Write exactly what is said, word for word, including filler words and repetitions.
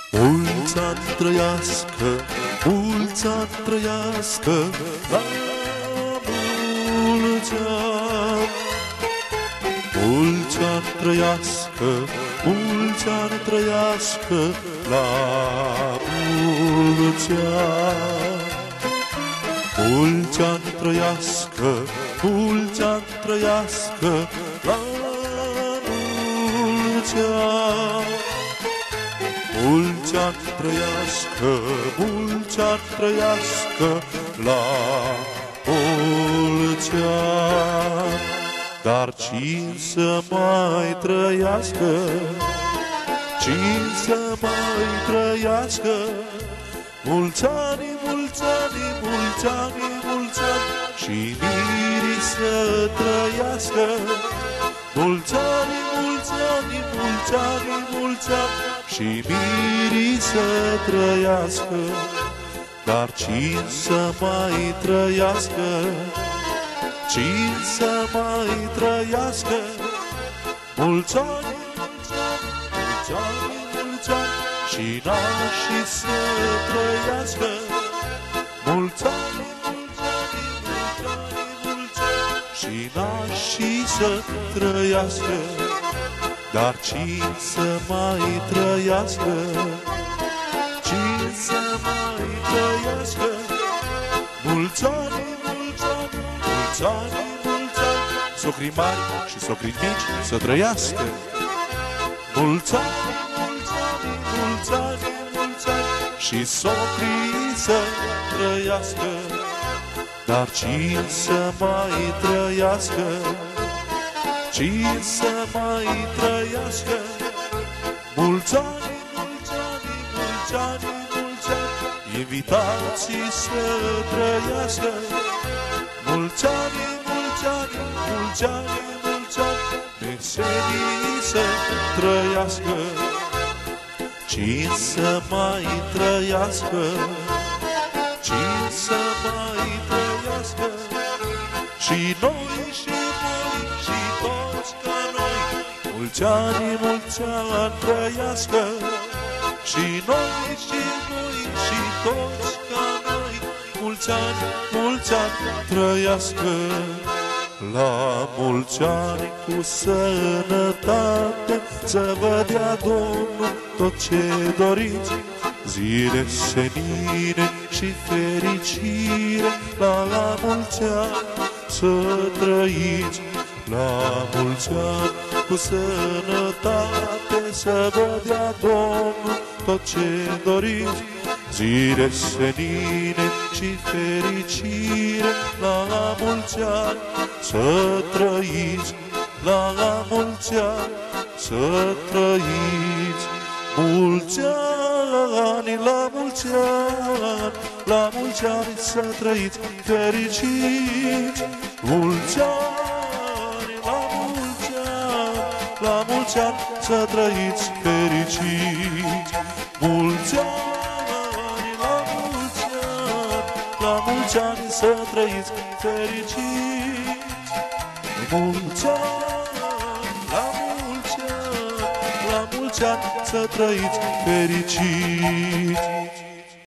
Mulți ani trăiască, mulți ani trăiască, la mulți ani. Mulți ani trăiască, mulți ani trăiască, la mulți ani. Mulți ani trăiască, mulți ani trăiască, la mulți ani. Mulți ani trăiască, mulți ani trăiască, la mulți ani. Dar cine să mai trăiască, cine să mai trăiască, mulți ani, mulți ani, mulți ani, mulți ani, și mirii să trăiască. Mulți ani, mulți ani, mulți ani, mulți ani, și mirii să trăiască. Dar cine să mai trăiască, cine să mai trăiască, mulți ani, mulți ani, mulți ani, mulți ani, și nașii să trăiască. Mulți ani, mulți ani, mulți ani, mulți ani, și nașii să trăiască. Dar cine să mai trăiască, cine să mai trăiască, mulți ani, mulți ani, mulți ani, mulți ani, socrii mari și socrii mici să trăiască. Mulți ani, mulți ani, mulți ani, mulți ani, și socrii să trăiască. Dar cine să mai trăiască, cine să mai trăiască, mulți ani, mulți ani, mulți ani, mulți ani, invitații să trăiască. Mulți ani, mulți ani, mulți ani, mulți ani, mesenii să trăiască. Cine să mai trăiască, cine să mai trăiască, și noi și voi și toți ca noi. Mulți ani, mulți ani trăiască, și noi și voi și toți ca noi. Mulți ani, mulți ani trăiască, la mulți ani cu sănătate, să vă dea Domnul tot ce doriți, zile senine și fericire. La, la mulți ani să trăiți, la mulți ani cu sănătate, să vă dea Domnul tot ce doriți, zile senine și fericire. La, la mulți ani să trăiți, la, la mulți ani să trăiți. Mulți ani, la mulți ani, la mulți ani să trăiți fericiți. Mulți ani, la mulți ani, la mulți ani să trăiți fericiți. Mulți ani, la mulți ani, la mulți ani să trăiți fericiți. Mulți ani, la mulți ani, la mulți ani să trăiți fericiți.